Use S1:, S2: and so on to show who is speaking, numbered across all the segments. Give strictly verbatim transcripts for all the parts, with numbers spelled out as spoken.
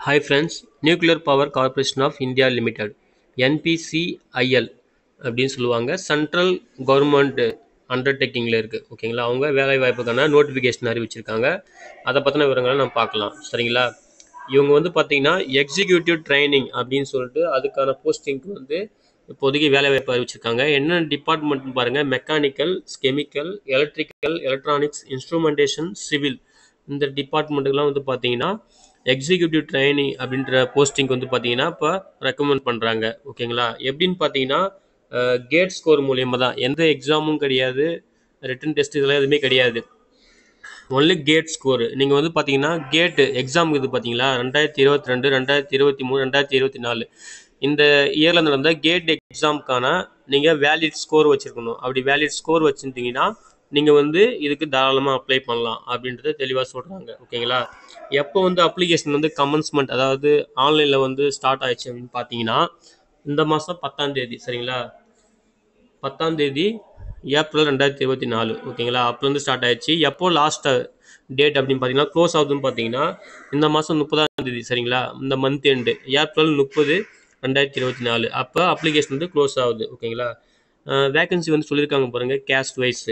S1: Hi friends, Nuclear Power Corporation of India Limited N P C I L அப்படின்னு சொல்லுவாங்க. Central government அண்டர்டேக்கிங்கில் இருக்குது. ஓகேங்களா, அவங்க வேலை வாய்ப்புக்கான நோட்டிஃபிகேஷன் அறிவிச்சிருக்காங்க. அதை பற்றின விவரங்களை நம்ம பார்க்கலாம். சரிங்களா, இவங்க வந்து பார்த்தீங்கன்னா எக்ஸிக்யூட்டிவ் ட்ரைனிங் அப்படின்னு சொல்லிட்டு அதுக்கான போஸ்டிங்க்கு வந்து இப்போதைக்கு வேலை வாய்ப்பு அறிவிச்சிருக்காங்க. என்ன டிபார்ட்மெண்ட்னு பாருங்கள், mechanical, chemical, electrical, electronics, instrumentation, civil. இந்த டிபார்ட்மெண்ட்டுக்கெலாம் வந்து பார்த்தீங்கன்னா எக்ஸிக்யூட்டிவ் ட்ரைனிங் அப்படின்ற போஸ்டிங் வந்து பார்த்தீங்கன்னா இப்போ ரெக்கமெண்ட் பண்ணுறாங்க. ஓகேங்களா, எப்படின்னு பார்த்தீங்கன்னா கேட் ஸ்கோர் மூலியமாக தான், எந்த எக்ஸாமும் கிடையாது, ரிட்டன் டெஸ்ட் இதெல்லாம் எதுவுமே கிடையாது. Only GATE score. நீங்கள் வந்து பார்த்தீங்கன்னா கேட்டு எக்ஸாம் இது பார்த்தீங்களா, ரெண்டாயிரத்தி இருபத்தி ரெண்டு ரெண்டாயிரத்தி இருபத்தி மூணு ரெண்டாயிரத்தி இருபத்தி நாலு இந்த இயரில் நடந்த கேட் எக்ஸாமுக்கான நீங்கள் வேலிட் ஸ்கோர் வச்சுருக்கணும். அப்படி வேலிட் ஸ்கோர் வச்சுருந்தீங்கன்னா நீங்கள் வந்து இதுக்கு தாராளமாக அப்ளை பண்ணலாம் அப்படின்றத தெளிவாக சொல்கிறாங்க. ஓகேங்களா, எப்போ வந்து அப்ளிகேஷன் வந்து கமன்ஸ்மெண்ட், அதாவது ஆன்லைனில் வந்து ஸ்டார்ட் ஆயிடுச்சு அப்படின்னு பார்த்தீங்கன்னா இந்த மாதம் பத்தாம் தேதி. சரிங்களா, பத்தாம் தேதி ஏப்ரல் ரெண்டாயிரத்தி இருபத்தி நாலு ஓகேங்களா, அப்போலேருந்து ஸ்டார்ட் ஆயிடுச்சு. எப்போ லாஸ்ட் டேட் அப்படின்னு பார்த்தீங்கன்னா க்ளோஸ் ஆகுதுன்னு பார்த்தீங்கன்னா இந்த மாதம் முப்பதாம் தேதி. சரிங்களா, இந்த மந்த் எண்டு ஏப்ரல் முப்பது ரெண்டாயிரத்தி இருபத்தி நாலு அப்போ அப்ளிகேஷன் வந்து க்ளோஸ் ஆகுது. ஓகேங்களா, வேகன்சி வந்து சொல்லியிருக்காங்க பாருங்கள். கேஸ்ட் வைஸு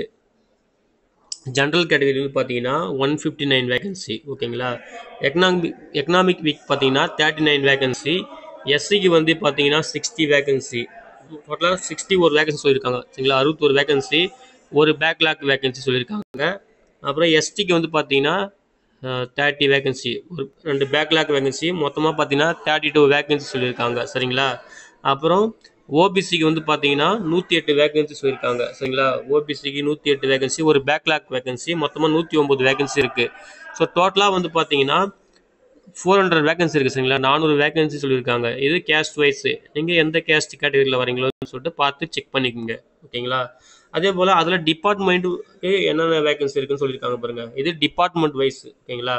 S1: ஜென்ரல் கேட்டகரி வந்து பார்த்தீங்கன்னா ஒன் ஃபிஃப்டி நைன் வேகன்சி. ஓகேங்களா, எக்கனாமிக் எக்கனாமிக் வீக் பார்த்தீங்கன்னா தேர்ட்டி நைன் வேகன்சி. எஸ்சிக்கு வந்து பார்த்தீங்கன்னா சிக்ஸ்டி வேகன்சி. டோட்டலாக சிக்ஸ்டி ஒரு வேகன்சி சொல்லியிருக்காங்க. சரிங்களா, அறுபத்தொரு வேகன்சி, ஒரு பேக்லாக் வேகன்சி சொல்லியிருக்காங்க. அப்புறம் எஸ்டிக்கு வந்து பார்த்தீங்கன்னா தேர்ட்டி வேகன்சி, ஒரு ரெண்டு பேக்லாக் வேகன்சி, மொத்தமாக பார்த்தீங்கன்னா தேர்ட்டி டூ வேகன்சி சொல்லியிருக்காங்க. சரிங்களா, அப்புறம் ஓபிசிக்கு வந்து பார்த்தீங்கன்னா நூற்றி எட்டு வேகன்சி சொல்லியிருக்காங்க. சரிங்களா, ஓபிசிக்கு நூற்றி எட்டு வேகன்சி, ஒரு பேக்லாக் வேகன்சி, மொத்தமாக நூற்றி ஒம்பது வேகன்சி இருக்குது. ஸோ டோட்டலாக வந்து பார்த்தீங்கன்னா ஃபோர் ஹண்ட்ரட் வேகன்சி இருக்குது. சரிங்களா, நானூறு வேகன்சி சொல்லியிருக்காங்க. இது கேஸ்ட் வைஸு, நீங்கள் எந்த கேஸ்ட் கேட்டகரியில் வரீங்களோன்னு சொல்லிட்டு பார்த்து செக் பண்ணிக்கோங்க. ஓகேங்களா, அதே போல் அதில் டிபார்ட்மெண்ட்டுக்கு என்னென்ன வேகன்சி இருக்குன்னு சொல்லியிருக்காங்க பாருங்கள். இது டிபார்ட்மெண்ட் வைஸ். ஓகேங்களா,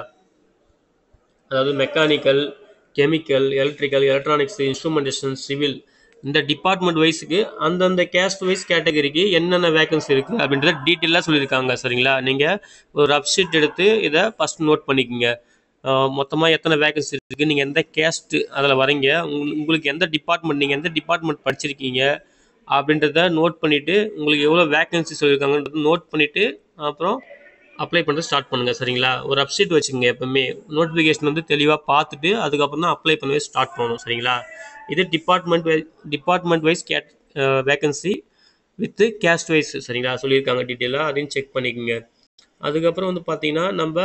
S1: அதாவது mechanical, chemical, electrical, electronics, instrumentation, civil, இந்த டிபார்ட்மெண்ட் வைஸுக்கு அந்தந்த கேஸ்ட் வைஸ் கேட்டகரிக்கு என்னென்ன வேகன்சி இருக்குது அப்படின்றத டீட்டெயிலாக சொல்லியிருக்காங்க. சரிங்களா, நீங்கள் ஒரு ரஃப் ஷீட் எடுத்து இதை ஃபஸ்ட் நோட் பண்ணிக்கோங்க. மொத்தமாக எத்தனை வேகன்சி இருக்குது, நீங்கள் எந்த கேஸ்ட்டு அதில் வரீங்க, உங்களுக்கு எந்த டிபார்ட்மெண்ட், நீங்கள் எந்த டிபார்ட்மெண்ட் படிச்சிருக்கீங்க அப்படின்றத நோட் பண்ணிவிட்டு உங்களுக்கு எவ்வளோ வேகன்சி சொல்லியிருக்காங்கன்றத நோட் பண்ணிவிட்டு அப்புறம் அப்ளை பண்ணுறது ஸ்டார்ட் பண்ணுங்கள். சரிங்களா, ஒரு வெப்சைட் வச்சுக்கோங்க. எப்போவுமே நோட்டிஃபிகேஷன் வந்து தெளிவாக பார்த்துட்டு அதுக்கப்புறம் தான் அப்ளை பண்ணவே ஸ்டார்ட் பண்ணணும். சரிங்களா, இது department wise department wise GATE vacancy with caste wise. சரிங்களா, சொல்லியிருக்காங்க டீட்டெயிலாக, அதையும் செக் பண்ணிக்கோங்க. அதுக்கப்புறம் வந்து பார்த்தீங்கன்னா நம்ம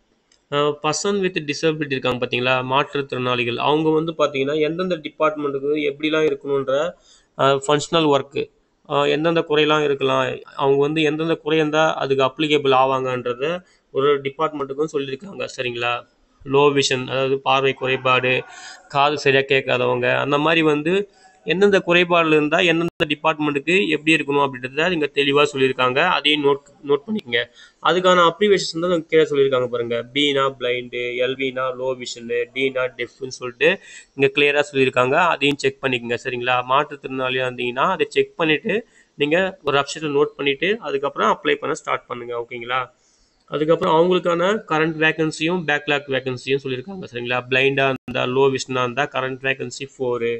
S1: பர்சன் வித் டிசபிலிட்டி இருக்காங்க பார்த்தீங்களா, மாற்றுத்திறனாளிகள், அவங்க வந்து பார்த்தீங்கன்னா எந்தெந்த டிபார்ட்மெண்ட்டுக்கு எப்படிலாம் இருக்கணுன்ற ஃபங்க்ஷனல் ஒர்க்கு, எந்தெந்த குறையெல்லாம் இருக்கலாம், அவங்க வந்து எந்தெந்த குறை இருந்தால் அதுக்கு அப்ளிகேபிள் ஆவாங்கன்றத ஒரு டிபார்ட்மெண்ட்டுக்கும் சொல்லியிருக்காங்க. சரிங்களா, லோ விஷன், அதாவது பார்வை குறைபாடு, காது சரியாக கேட்காதவங்க, அந்த மாதிரி வந்து எந்தெந்த குறைபாடுகள் இருந்தால் எந்தெந்த டிபார்ட்மெண்ட்டுக்கு எப்படி இருக்கணும் அப்படின்றத இங்கே தெளிவாக சொல்லியிருக்காங்க. அதையும் நோட் நோட் பண்ணிக்கோங்க. அதுக்கான அப்ளிகேஷன் தான் கீழே சொல்லியிருக்காங்க பாருங்கள். பினா பிளைண்டு, எல்வினா லோ விஷனு, டினா டெஃப்னு சொல்லிட்டு இங்கே கிளியராக சொல்லியிருக்காங்க. அதையும் செக் பண்ணிக்கோங்க. சரிங்களா, மாற்றுத்திறனாளியாக இருந்தீங்கன்னா அதை செக் பண்ணிவிட்டு நீங்கள் ஒரு வெப்சைட்டில் நோட் பண்ணிவிட்டு அதுக்கப்புறம் அப்ளை பண்ண ஸ்டார்ட் பண்ணுங்கள். ஓகேங்களா, அதுக்கப்புறம் அவங்களுக்கான கரண்ட் வேகன்சியும் பேக்லாக் வேகன்சியும் சொல்லியிருக்காங்க. சரிங்களா, பிளைண்டாக இருந்தால், லோ விஷனாக இருந்தால் கரண்ட் வேகன்சி ஃபோரு,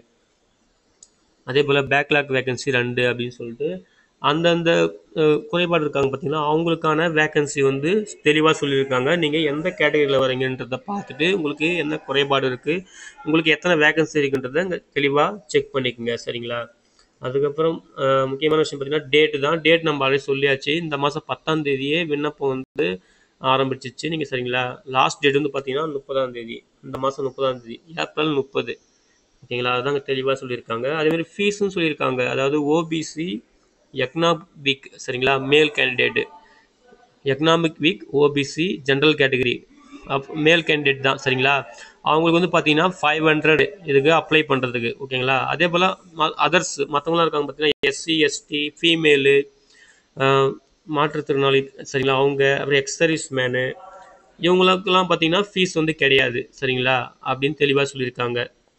S1: அதே போல் பேக்லாக் வேகன்சி ரெண்டு அப்படின்னு சொல்லிட்டு அந்தந்த குறைபாடு இருக்காங்க பார்த்தீங்கன்னா அவங்களுக்கான வேகன்சி வந்து தெளிவாக சொல்லியிருக்காங்க. நீங்கள் எந்த கேட்டகரியில் வரீங்கன்றதை பார்த்துட்டு உங்களுக்கு என்ன குறைபாடு இருக்குது, உங்களுக்கு எத்தனை வேகன்சி இருக்குன்றதை இங்கே தெளிவாக செக் பண்ணிக்கோங்க. சரிங்களா, அதுக்கப்புறம் முக்கியமான விஷயம் பார்த்தீங்கன்னா டேட்டு தான். டேட் நம்ம ஆல்ரெடி சொல்லியாச்சு. இந்த மாதம் பத்தாம் தேதியே விண்ணப்பம் வந்து ஆரம்பிச்சிச்சு நீங்கள். சரிங்களா, லாஸ்ட் டேட் வந்து பார்த்தீங்கன்னா முப்பதாம் தேதி, இந்த மாதம் முப்பதாம் தேதி ஏப்ரல் முப்பது. ஓகேங்களா, அதுதாங்க தெளிவாக சொல்லியிருக்காங்க. அதேமாதிரி ஃபீஸும் சொல்லியிருக்காங்க. அதாவது ஓபிசி எக்கனாமிக் வீக், சரிங்களா, male candidate, economic weak OBC general category up male candidate தான். சரிங்களா, அவங்களுக்கு வந்து பார்த்தீங்கன்னா ஃபைவ் ஹண்ட்ரட் இதுக்கு அப்ளை பண்ணுறதுக்கு. ஓகேங்களா, அதே போல் அதர்ஸ் மற்றவங்களாம் இருக்காங்க பார்த்தீங்கன்னா எஸ்சி எஸ்டி ஃபீமேலு மாற்றுத்திறனாளி. சரிங்களா, அவங்க அப்புறம் எக்ஸ் சர்வீஸ் மேனு இவங்களுக்கெல்லாம் பார்த்தீங்கன்னா ஃபீஸ் வந்து கிடையாது. சரிங்களா, அப்படின்னு தெளிவாக சொல்லியிருக்காங்க.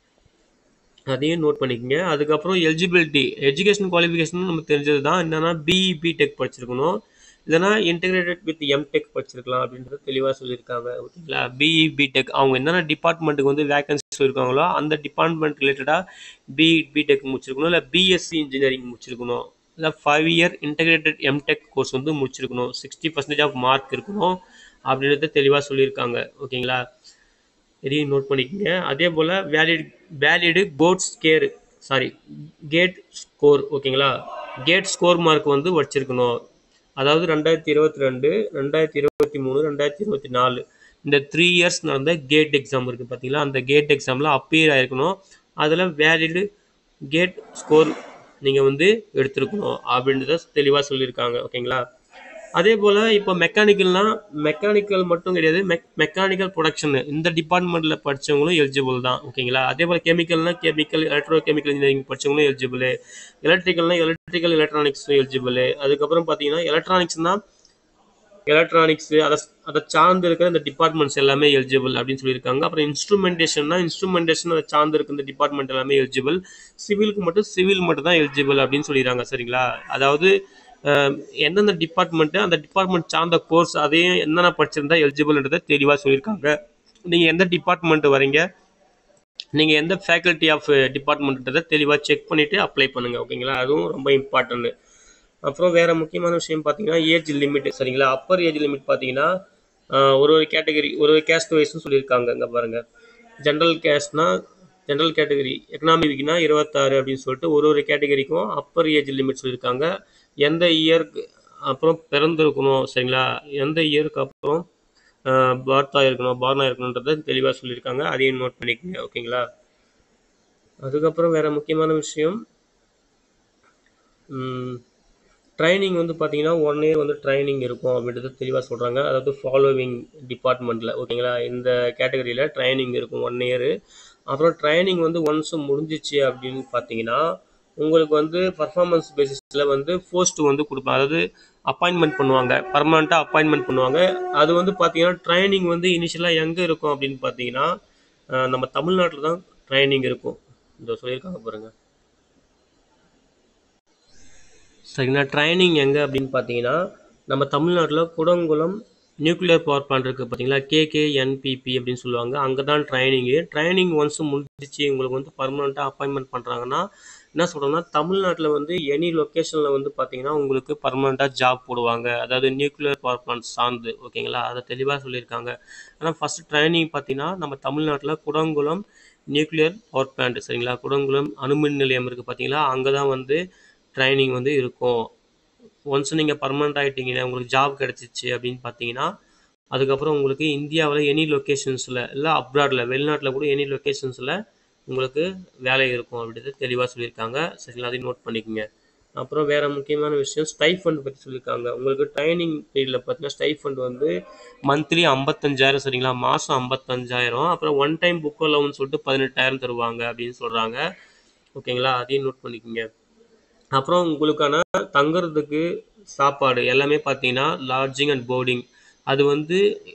S1: அதையும் நோட் பண்ணிக்கோங்க. அதுக்கப்புறம் எலிஜிபிலிட்டி, எஜுகேஷன் குவாலிஃபிகேஷன் நம்ம தெரிஞ்சது தான். என்னென்னா பிஇ பிடெக் படிச்சிருக்கணும், இல்லைனா இன்டெகிரேட்டட் வித் எம்டெக் படிச்சிருக்கலாம் அப்படின்றத தெளிவாக சொல்லியிருக்காங்க. ஓகேங்களா. பிஇ பிடெக் அவங்க என்னென்ன டிபார்ட்மெண்ட்டுக்கு வந்து வேகன்சி இருக்காங்களோ அந்த டிபார்ட்மெண்ட் ரிலேட்டடாக பிஇ பிடெக் முடிச்சிருக்கணும், இல்லை பிஎஸ்சி இன்ஜினியரிங் முடிச்சிருக்கணும், இல்லை five year integrated MTech course வந்து முடிச்சிருக்கணும், சிக்ஸ்டி பர்சன்டேஜ் ஆஃப் மார்க் இருக்கணும் அப்படின்றத தெளிவாக சொல்லியிருக்காங்க. ஓகேங்களா. இதையும் நோட் பண்ணிக்கோங்க. அதே போல் valid valid code score sorry GATE score. ஓகேங்களா. கேட் ஸ்கோர் மார்க் வந்து வச்சிருக்கணும். அதாவது ரெண்டாயிரத்தி இருபத்தி ரெண்டு ரெண்டாயிரத்தி இருபத்தி மூணு ரெண்டாயிரத்தி இருபத்தி நாலு இந்த த்ரீ இயர்ஸ் நடந்த கேட் எக்ஸாம் இருக்குது பார்த்தீங்களா, அந்த கேட் எக்ஸாமில் அப்பியர் ஆகிருக்கணும். அதில் வேலிடு கேட் ஸ்கோர் நீங்கள் வந்து எடுத்துருக்கணும் அப்படின்றத தெளிவாக சொல்லியிருக்காங்க. ஓகேங்களா. அதே போல் இப்போ மெக்கானிக்கல்னால் மெக்கானிக்கல் மட்டும் கிடையாது, மெக் மெக்கானிக்கல் ப்ரொடக்ஷன் இந்த டிபார்ட்மெண்ட்டில் படித்தவங்களும் எலிஜிபிள் தான். ஓகேங்களா. அதே போல் கெமிக்கல்னால் கெமிக்கல் எலக்ட்ரோ கெமிக்கல் இன்ஜினியரிங் படித்தவங்களும் எலிஜிபிள், எலக்ட்ரிக்கல்னால் எலக்ட்ரிக்கல் எலக்ட்ரானிக்ஸும் எலிஜிபிள். அதுக்கப்புறம் பார்த்தீங்கன்னா எலக்ட்ரானிக்ஸ்னால் எலக்ட்ரானிக்ஸ் அதை அதை சார்ந்து இருக்கிற இந்த டிபார்ட்மெண்ட்ஸ் எல்லாமே எலிஜிபிள் அப்படின்னு சொல்லியிருக்காங்க. அப்புறம் இன்ஸ்ட்ருமெண்டேஷன்னா இன்ஸ்ட்ருமெண்டேஷன் அதை சார்ந்து இருக்க இந்த டிபார்ட்மெண்ட் எல்லாமே எலிஜிபிள். சிவிலுக்கு மட்டும் சிவில் மட்டும் தான் எலிஜிபிள் அப்படின்னு சொல்லிடுறாங்க. சரிங்களா. அதாவது எந்தெந்த டிபார்ட்மெண்ட்டு அந்த டிபார்ட்மெண்ட் சார்ந்த கோர்ஸ் அதையும் என்னென்ன படிச்சிருந்தா எலிஜிபிள்ன்றதை தெளிவாக சொல்லியிருக்காங்க. நீங்கள் எந்த டிபார்ட்மெண்ட் வரீங்க, நீங்கள் எந்த ஃபேக்கல்ட்டி ஆஃப் டிபார்ட்மெண்ட்ன்றதை தெளிவாக செக் பண்ணிவிட்டு அப்ளை பண்ணுங்கள். ஓகேங்களா. அதுவும் ரொம்ப இம்பார்ட்டன்ட். அப்புறம் வேறு முக்கியமான விஷயம் பார்த்தீங்கன்னா ஏஜ் லிமிட். சரிங்களா. அப்பர் ஏஜ் லிமிட் பார்த்தீங்கன்னா ஒரு ஒரு கேட்டகரி ஒரு ஒரு கேஸ்ட் வைஸ்னு சொல்லியிருக்காங்க. இங்கே பாருங்கள், ஜென்ரல் கேஸ்ட்னா ஜென்ரல் கேட்டகரி, எக்கனாமிக்னா இருபத்தாறு அப்படின்னு சொல்லிட்டு ஒரு ஒரு கேட்டகரிக்கும் அப்பர் ஏஜ் லிமிட் சொல்லியிருக்காங்க. எந்த இயருக்கு அப்புறம் பிறந்திருக்கணும், சரிங்களா, எந்த இயருக்கு அப்புறம் பர்த்தாக இருக்கணும் பார்னாக இருக்கணுன்றதை தெளிவாக சொல்லியிருக்காங்க. அதையும் நோட் பண்ணிக்கோங்க. ஓகேங்களா. அதுக்கப்புறம் வேறு முக்கியமான விஷயம், ட்ரைனிங் வந்து பார்த்தீங்கன்னா ஒன் இயர் வந்து ட்ரைனிங் இருக்கும் அப்படின்றது தெளிவாக சொல்கிறாங்க. அதாவது ஃபாலோவிங் டிபார்ட்மெண்ட்டில். ஓகேங்களா. இந்த கேட்டகரியில் ட்ரைனிங் இருக்கும் ஒன் இயரு. அப்புறம் ட்ரைனிங் வந்து ஒன்ஸ் முடிஞ்சிச்சு அப்படின்னு பார்த்தீங்கன்னா உங்களுக்கு வந்து பர்ஃபார்மன்ஸ் பேசிஸில் வந்து போஸ்ட்டு வந்து கொடுப்பாங்க. அதாவது அப்பாயின்மெண்ட் பண்ணுவாங்க, பர்மனெண்ட்டாக அப்பாயின்மெண்ட் பண்ணுவாங்க. அது வந்து பார்த்தீங்கன்னா ட்ரைனிங் வந்து இனிஷியலாக எங்கே இருக்கும் அப்படின்னு பார்த்தீங்கன்னா நம்ம தமிழ்நாட்டில் தான் ட்ரைனிங் இருக்கும். இந்த சொல்லியிருக்காங்க பாருங்கள். சரிங்களா. ட்ரைனிங் எங்கே அப்படின்னு பார்த்தீங்கன்னா நம்ம தமிழ்நாட்டில் கூடங்குளம் நியூக்ளியர் பவர் பிளான்ட் இருக்குது பார்த்தீங்களா, கேகேஎன்பிபி அப்படின்னு சொல்லுவாங்க. அங்கே தான் ட்ரைனிங்கு. ட்ரைனிங் ஒன்ஸ் முடிஞ்சிச்சு உங்களுக்கு வந்து பர்மனெண்ட்டாக அப்பாயின்மெண்ட் பண்ணுறாங்கன்னா என்ன சொல்கிறோம்னா தமிழ்நாட்டில் வந்து எனி லொக்கேஷனில் வந்து பார்த்தீங்கன்னா உங்களுக்கு பர்மனெண்ட்டாக ஜாப் போடுவாங்க. அதாவது நியூக்ளியர் பவர் பிளான்ட் சார்ந்து. ஓகேங்களா. அதை தெளிவாக சொல்லியிருக்காங்க. ஆனால் ஃபஸ்ட்டு ட்ரைனிங் பார்த்தீங்கன்னா நம்ம தமிழ்நாட்டில் கூடங்குளம் நியூக்ளியர் பவர் பிளான்ட், சரிங்களா, கூடங்குளம் அணுமின் நிலையம் இருக்குது பார்த்தீங்களா, அங்கே தான் வந்து ட்ரைனிங் வந்து இருக்கும். ஒன்ஸ் நீங்கள் பர்மனெண்ட் ஆகிட்டீங்கன்னா உங்களுக்கு ஜாப் கிடச்சிச்சு அப்படின்னு பார்த்தீங்கன்னா அதுக்கப்புறம் உங்களுக்கு இந்தியாவில் எனி லொக்கேஷன்ஸில் இல்லை அப்ராடில் வெளிநாட்டில் கூட எனி லொக்கேஷன்ஸில் உங்களுக்கு வேலை இருக்கும் அப்படின்றது தெளிவாக சொல்லியிருக்காங்க. சரிங்களா. அதையும் நோட் பண்ணிக்கோங்க. அப்புறம் வேறு முக்கியமான விஷயம் ஸ்டைஃபண்ட் பற்றி சொல்லியிருக்காங்க. உங்களுக்கு ட்ரைனிங் பீரியடில் பார்த்தீங்கன்னா ஸ்டைஃபண்ட் வந்து மந்த்லி ஐம்பத்தஞ்சாயிரம், சரிங்களா, மாதம் ஐம்பத்தஞ்சாயிரம். அப்புறம் ஒன் டைம் புக் அலவுன்னு சொல்லிட்டு பதினெட்டாயிரம் தருவாங்க அப்படின்னு சொல்கிறாங்க. ஓகேங்களா. அதையும் நோட் பண்ணிக்கோங்க. அப்புறம் உங்களுக்கான தங்குறதுக்கு சாப்பாடு எல்லாமே பார்த்தீங்கன்னா லாட்ஜிங் அண்ட் போர்டிங் அது வந்து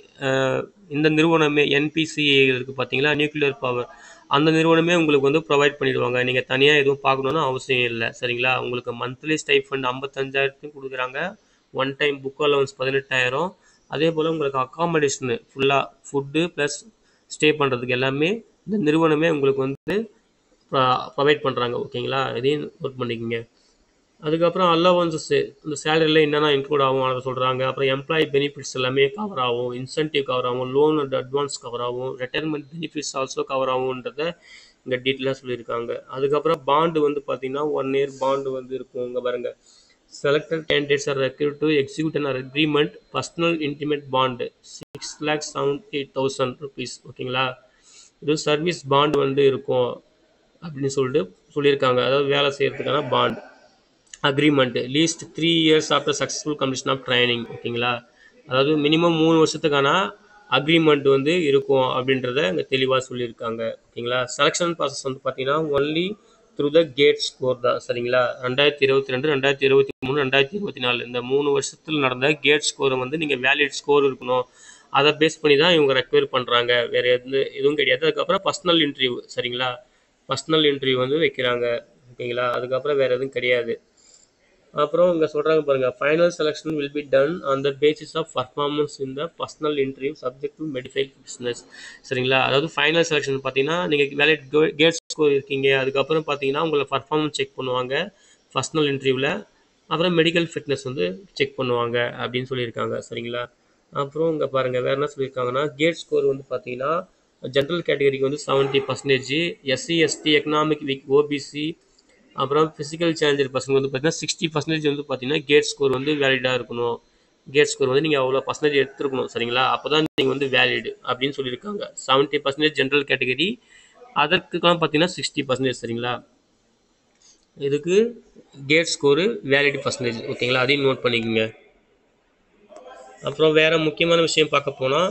S1: இந்த நிறுவனமே என்பிசிஏ இருக்குது பார்த்தீங்களா, நியூக்ளியர் பவர், அந்த நிறுவனமே உங்களுக்கு வந்து ப்ரொவைட் பண்ணிடுவாங்க. நீங்கள் தனியாக எதுவும் பார்க்கணுன்னு அவசியம் இல்லை. சரிங்களா. உங்களுக்கு மந்த்லி ஸ்டைஃபண்ட் ஐம்பத்தஞ்சாயிரத்துக்கும் கொடுக்குறாங்க, ஒன் டைம் புக் அலவன்ஸ் பதினெட்டாயிரம். அதே போல் உங்களுக்கு அக்காமடேஷனு ஃபுல்லாக ஃபுட்டு ப்ளஸ் ஸ்டே பண்ணுறதுக்கு எல்லாமே இந்த நிறுவனமே உங்களுக்கு வந்து ப்ரொவைட் பண்ணுறாங்க. ஓகேங்களா. இதையும் நோட் பண்ணிக்கோங்க. அதுக்கப்புறம் அலவன்சஸ் இந்த சேலரியில் என்னென்ன இன்க்ளூட் ஆகும் அதை சொல்கிறாங்க. அப்புறம் எம்ப்ளாயி பெனிஃபிட்ஸ் எல்லாமே கவர் ஆகும், இன்சென்டிவ் கவர் ஆகும், லோன் அண்ட் அட்வான்ஸ் கவர் ஆகும், ரிட்டையர்மெண்ட் பெனிஃபிட்ஸ் ஆல்சோ கவர் ஆகுன்றதை இங்கே டீட்டெயிலாக சொல்லியிருக்காங்க. அதுக்கப்புறம் பாண்டு வந்து பார்த்தீங்கன்னா ஒன் இயர் பாண்டு வந்து இருக்கும். இங்கே பாருங்கள், selected candidates are required to execute an agreement personal intimate bond six lakhs seventy eight thousand rupees. ஓகேங்களா. இது சர்வீஸ் பாண்டு வந்து இருக்கும் அப்படின்னு சொல்லிட்டு சொல்லியிருக்காங்க. அதாவது வேலை செய்கிறதுக்கான bond agreement least three years after successful completion of training. ஓகேங்களா. அதாவது மினிமம் மூணு வருஷத்துக்கான அக்ரிமெண்ட் வந்து இருக்கும் அப்படின்றத இங்கே தெளிவாக சொல்லியிருக்காங்க. ஓகேங்களா. செலெக்ஷன் ப்ராசஸ் வந்து பார்த்தீங்கன்னா only through the GATE score தான். சரிங்களா. ரெண்டாயிரத்தி இருபத்தி ரெண்டு ரெண்டாயிரத்தி இருபத்தி மூணு ரெண்டாயிரத்தி இருபத்தி நாலு இந்த மூணு வருஷத்தில் நடந்த கேட் ஸ்கோரை வந்து நீங்கள் வேலிட் ஸ்கோர் இருக்கணும், அதை பேஸ் பண்ணி தான் இவங்க ரெக்வயர் பண்ணுறாங்க. வேறு எது எதுவும் கிடையாது. அதுக்கப்புறம் பர்சனல் இன்டர்வியூ, சரிங்களா, பர்சனல் இன்டர்வியூ வந்து வைக்கிறாங்க. ஓகேங்களா. அதுக்கப்புறம் வேறு எதுவும் கிடையாது. அப்புறம் இங்கே சொல்கிறாங்க பாருங்கள், final selection will be done on the basis of performance in the personal interview subject to medical fitness. சரிங்களா, அதாவது ஃபைனல் செலெக்ஷன் பார்த்தீங்கன்னா நீங்கள் வேலிட் கேட் ஸ்கோர் இருக்கீங்க, அதுக்கப்புறம் பார்த்தீங்கன்னா உங்களை பர்ஃபார்மன்ஸ் செக் பண்ணுவாங்க பர்சனல் இன்டர்வியூவில், அப்புறம் மெடிக்கல் ஃபிட்னஸ் வந்து செக் பண்ணுவாங்க அப்படின்னு சொல்லியிருக்காங்க. சரிங்களா, அப்புறம் இங்கே பாருங்கள் வேறு என்ன சொல்லியிருக்காங்கன்னா, கேட் ஸ்கோர் வந்து பார்த்தீங்கன்னா ஜென்ரல் கேட்டகரிக்கு வந்து seventy percentage, SC ST economic weak OBC அப்புறம் ஃபிசிக்கல் சேலஞ்சர் பசங்க வந்து பார்த்தீங்கன்னா சிக்ஸ்டி பர்சன்டேஜ் வந்து பார்த்தீங்கன்னா கேட் ஸ்கோர் வந்து வேலிடாக இருக்கணும். கேட் ஸ்கோர் வந்து நீங்கள் அவ்வளோ பர்சன்டேஜ் எடுத்துருக்கணும். சரிங்களா, அப்போ தான் நீங்கள் வந்து வேலிடு அப்படின்னு சொல்லியிருக்காங்க. செவன்ட்டி பர்சன்டேஜ் ஜென்ரல் கேட்டகரி, அதற்குலாம் பார்த்தீங்கன்னா சிக்ஸ்டி பர்சன்டேஜ். சரிங்களா, இதுக்கு கேட் ஸ்கோரு வேலிட் பர்சன்டேஜ். ஓகேங்களா, அதையும் நோட் பண்ணிக்கோங்க. அப்புறம் வேறு முக்கியமான விஷயம் பார்க்க போனால்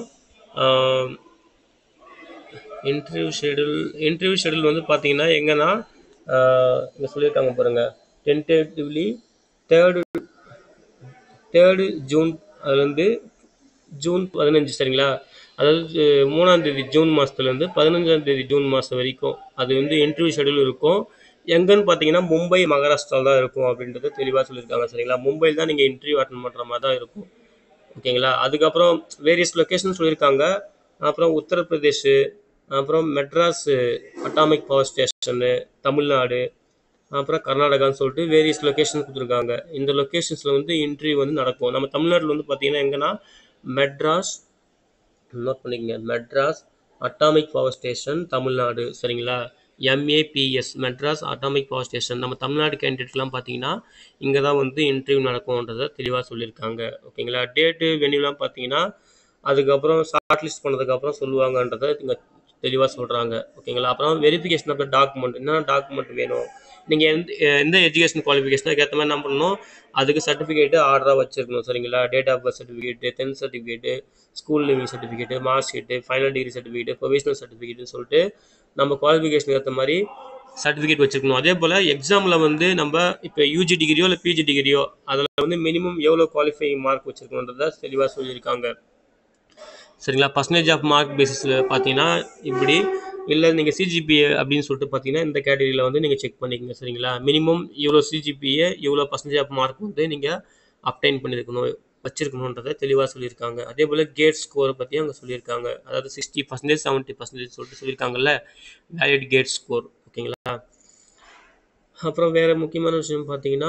S1: இன்டர்வியூ ஷெடியூல். இன்டர்வியூ ஷெடியூல் வந்து பார்த்தீங்கன்னா எங்கன்னா இங்கே சொல்லியிருக்காங்க பாருங்கள், டென்டேட்டிவ்லி தேர்டு தேர்டு ஜூன் அதுலேருந்து ஜூன் பதினஞ்சு. சரிங்களா, அதாவது மூணாம் தேதி ஜூன் மாதத்துலேருந்து பதினஞ்சாம் தேதி ஜூன் மாதம் வரைக்கும் அது வந்து இன்டர்வியூ ஷெடியூல் இருக்கும். எங்கன்னு பார்த்தீங்கன்னா மும்பை மகாராஷ்டிராவில் தான் இருக்கும் அப்படின்றத தெளிவாக சொல்லியிருக்காங்க. சரிங்களா, மும்பையில் தான் நீங்கள் இன்டர்வியூ அட்டன் பண்ணுற மாதிரி தான் இருக்கும். ஓகேங்களா, அதுக்கப்புறம் வேரியஸ் லொக்கேஷன் சொல்லியிருக்காங்க. அப்புறம் உத்தரப்பிரதேஷ், அப்புறம் Madras atomic power station Tamil Nadu, அப்புறம் கர்நாடகான்னு சொல்லிட்டு வேரியஸ் லொக்கேஷன் கொடுத்துருக்காங்க. இந்த லொக்கேஷன்ஸில் வந்து இன்டர்வியூ வந்து நடக்கும். நம்ம தமிழ்நாட்டில் வந்து பார்த்தீங்கன்னா எங்கன்னா மெட்ராஸ், நோட் பண்ணிக்கங்க, Madras atomic power station Tamil Nadu. சரிங்களா, MAPS Madras atomic power station. நம்ம தமிழ்நாடு கேண்டிடேட்லாம் பார்த்தீங்கன்னா இங்கே தான் வந்து இன்டர்வியூ நடக்கும்ன்றதை தெளிவாக சொல்லியிருக்காங்க. ஓகேங்களா, டேட்டு வென்யூலாம் பார்த்தீங்கன்னா அதுக்கப்புறம் ஷார்ட் லிஸ்ட் பண்ணதுக்கப்புறம் சொல்லுவாங்கன்றதை இங்கே தெளிவாக சொல்கிறாங்க. ஓகேங்களா, அப்புறம் வெரிஃபிகேஷன் ஆஃப் த டாக்குமெண்ட், என்னென்ன டாக்குமெண்ட் வேணும், நீங்கள் எந்த எந்த எஜுகேஷன் குவாலிஃபிகேஷன் அதுக்கேற்ற மாதிரி என்ன பண்ணணும், அதுக்கு சர்டிஃபிகேட்டு ஆர்டராக வச்சுருக்கணும். சரிங்களா, date of birth certificate, tenth certificate, school leaving certificate, mark sheet, final degree certificate, provisional சர்டிஃபிகேட்டுன்னு சொல்லிட்டு நம்ம குவாலிஃபிகேஷனுக்கு ஏற்ற மாதிரி சர்டிஃபிகேட் வச்சுருக்கணும். அதே போல் எக்ஸாமில் வந்து நம்ம இப்போ யூஜி டிகிரியோ இல்லை பிஜி டிகிரியோ அதில் வந்து மினிமம் எவ்வளோ குவாலிஃபைங் மார்க் வச்சுருக்கணுன்றதை தெளிவாக சொல்லியிருக்காங்க. சரிங்களா, பர்சன்டேஜ் ஆஃப் மார்க் பேசிஸில் பார்த்தீங்கன்னா இப்படி, இல்லை நீங்கள் சிஜிபிஏ அப்படின்னு சொல்லிட்டு பார்த்தீங்கன்னா இந்த கேட்டகரியில் வந்து நீங்கள் செக் பண்ணிக்கோங்க. சரிங்களா, மினிமம் இவ்வளோ சிஜிபிஏ இவ்வளோ பர்சன்டேஜ் ஆஃப் மார்க் வந்து நீங்கள் அப்டைன் பண்ணியிருக்கணும் வச்சிருக்கணுன்றதை தெளிவாக சொல்லியிருக்காங்க. அதே போல் கேட் ஸ்கோரை பற்றி அவங்க சொல்லியிருக்காங்க. அதாவது சிக்ஸ்டி பர்சன்டேஜ் செவன்ட்டி பர்சன்டேஜ் சொல்லிட்டு சொல்லியிருக்காங்கல்ல, வேலிட் கேட் ஸ்கோர். ஓகேங்களா, அப்புறம் வேறு முக்கியமான விஷயம் பார்த்தீங்கன்னா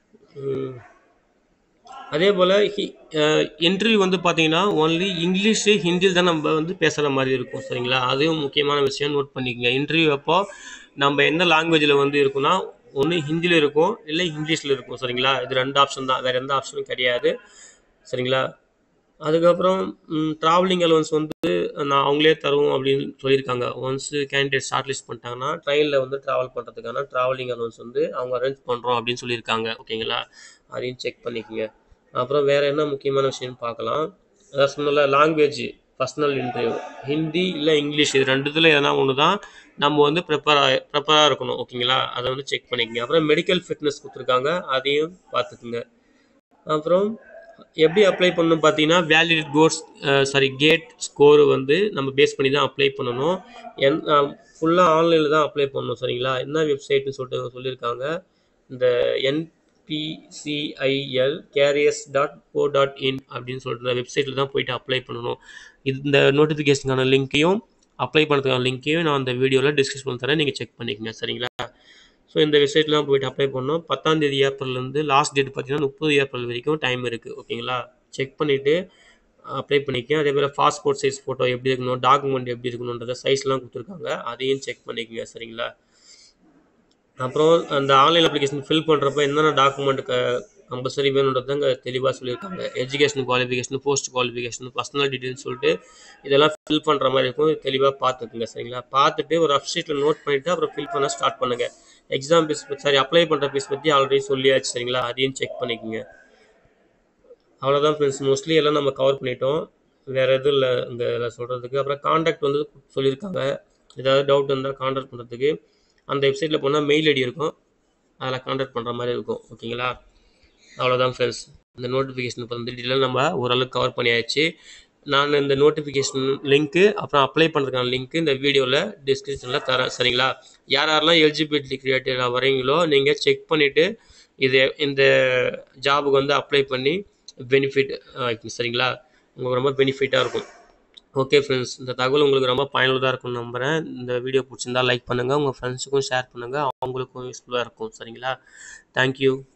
S1: அதே போல் இன்டர்வியூ வந்து பார்த்தீங்கன்னா ஒன்லி இங்கிலீஷு ஹிந்தியில் தான் நம்ம வந்து பேசுகிற மாதிரி இருக்கும். சரிங்களா, அதுவும் முக்கியமான விஷயம் நோட் பண்ணிக்கோங்க. இன்டர்வியூ அப்போ நம்ம எந்த லாங்குவேஜில் வந்து இருக்குன்னா ஒன்று ஹிந்தியில் இருக்கும் இல்லை இங்கிலீஷில் இருக்கும். சரிங்களா, இது ரெண்டு ஆப்ஷன் தான், வேறு எந்த ஆப்ஷனும் கிடையாது. சரிங்களா, அதுக்கப்புறம் ட்ராவலிங் அலவன்ஸ் வந்து நான் அவங்களே தருவோம் அப்படின்னு சொல்லியிருக்காங்க. ஒன்ஸு கேண்டிடேட் ஷார்ட் லிஸ்ட் பண்ணிட்டாங்கன்னா ட்ரெயினில் வந்து ட்ராவல் பண்ணுறதுக்கான ட்ராவலிங் அலவன்ஸ் வந்து அவங்க அரேஞ்ச் பண்ணுறோம் அப்படின்னு சொல்லியிருக்காங்க. ஓகேங்களா, அதையும் செக் பண்ணிக்கோங்க. அப்புறம் வேறு என்ன முக்கியமான விஷயம்னு பார்க்கலாம். அதான் சொன்னல, லாங்குவேஜ் பர்சனல் இன்டர்வியூ ஹிந்தி இல்லை இங்கிலீஷ் இது ரெண்டுத்தில் எதனா ஒன்று தான் நம்ம வந்து ப்ரிப்பராக ப்ரிப்பராக இருக்கணும். ஓகேங்களா, அதை வந்து செக் பண்ணிக்கோங்க. அப்புறம் மெடிக்கல் ஃபிட்னஸ் கொடுத்துருக்காங்க, அதையும் பார்த்துக்குங்க. அப்புறம் எப்படி அப்ளை பண்ணணும் பார்த்தீங்கன்னா valid course sorry GATE score வந்து நம்ம பேஸ் பண்ணி தான் அப்ளை பண்ணணும். என் ஃபுல்லாக ஆன்லைனில் தான் அப்ளை பண்ணணும். சரிங்களா, என்ன வெப்சைட்னு சொல்லிட்டு சொல்லியிருக்காங்க, இந்த N PCIL careers dot co dot in அப்படின்னு சொல்லிட்டு வெப்சைட்டில் தான் போயிட்டு அப்ளை பண்ணணும். இந்த நோட்டிஃபிகேஷனுக்கான லிங்க்கையும் அப்ளை பண்ணுறதுக்கான லிங்க்கையும் நான் அந்த வீடியோவில் டிஸ்கிரிப்ஷன் தரேன், நீங்கள் செக் பண்ணிக்கங்க. சரிங்களா, ஸோ இந்த வெப்சைட்டில் தான் போயிட்டு அப்ளை பண்ணணும். பத்தாம் தேதி ஏப்ரல்லேருந்து லாஸ்ட் டேட் பார்த்தீங்கன்னா முப்பது ஏப்ரல் வரைக்கும் டைம் இருக்குது. ஓகேங்களா, செக் பண்ணிவிட்டு அப்ளை பண்ணிக்கங்க. அதே போல் பாஸ்போர்ட் சைஸ் ஃபோட்டோ எப்படி இருக்கணும், டாக்குமெண்ட் எப்படி இருக்கணுன்றத சைஸ்லாம் கொடுத்துருக்காங்க, அதையும் செக் பண்ணிக்கங்க. சரிங்களா, அப்புறம் அந்த ஆன்லைன் அப்ளிகேஷன் ஃபில் பண்ணுறப்ப என்னென்ன டாக்குமெண்ட் க கம்பல்சரி வேணுன்றது தான் தெளிவாக சொல்லியிருக்காங்க. Education qualification, post qualification, personal details சொல்லிட்டு இதெல்லாம் ஃபில் பண்ணுற மாதிரி இருக்கும். தெளிவாக பார்த்துக்குங்க. சரிங்களா, பார்த்துட்டு ஒரு ரஃப் ஷீட்டில் நோட் பண்ணிவிட்டு அப்புறம் ஃபில் பண்ண ஸ்டார்ட் பண்ணுங்கள். எக்ஸாம் ஃபீஸ் சாரி அப்ளை பண்ணுற ஃபீஸ் பற்றி ஆல்ரெடி சொல்லியாச்சு. சரிங்களா, அதையும் செக் பண்ணிக்கோங்க. அவ்வளோதான் ஃப்ரெண்ட்ஸ், மோஸ்ட்லி எல்லாம் நம்ம கவர் பண்ணிட்டோம். வேறு எதுவும் இல்லை இந்த இதில் சொல்கிறதுக்கு. அப்புறம் காண்டாக்ட் வந்து சொல்லியிருக்காங்க, ஏதாவது டவுட் இருந்தால் காண்டாக்ட் பண்ணுறதுக்கு அந்த வெப்சைட்டில் போனால் மெயில் ஐடி இருக்கும், அதில் காண்டாக்ட் பண்ணுற மாதிரி இருக்கும். ஓகேங்களா, அவ்வளோதான் ஃப்ரெண்ட்ஸ், இந்த நோட்டிஃபிகேஷன் இப்போ வந்து டீட்டெயில் நம்ம ஓரளவுக்கு கவர் பண்ணியாச்சு. நான் இந்த நோட்டிஃபிகேஷன் லிங்க்கு அப்புறம் அப்ளை பண்ணுறதுக்கான லிங்க்கு இந்த வீடியோவில் டிஸ்கிரிப்ஷனில் தரேன். சரிங்களா, யார் யாரெல்லாம் எலிஜிபிலிட்டி கிரியேட்டராக வரீங்களோ நீங்கள் செக் பண்ணிவிட்டு இது இந்த ஜாபுக்கு வந்து அப்ளை பண்ணி பெனிஃபிட் சரிங்களா, உங்களுக்கு ரொம்ப பெனிஃபிட்டாக இருக்கும். ஓகே ஃப்ரெண்ட்ஸ், இந்த தகவல் உங்களுக்கு ரொம்ப பயனுள்ளதாக இருக்கும்னு நம்புகிறேன். இந்த வீடியோ பிடிச்சிருந்தா லைக் பண்ணுங்கள், உங்கள் ஃப்ரெண்ட்ஸுக்கும் ஷேர் பண்ணுங்கள், அவங்களுக்கும் யூஸ்ஃபுல்லாக இருக்கும். சரிங்களா, தேங்க்யூ.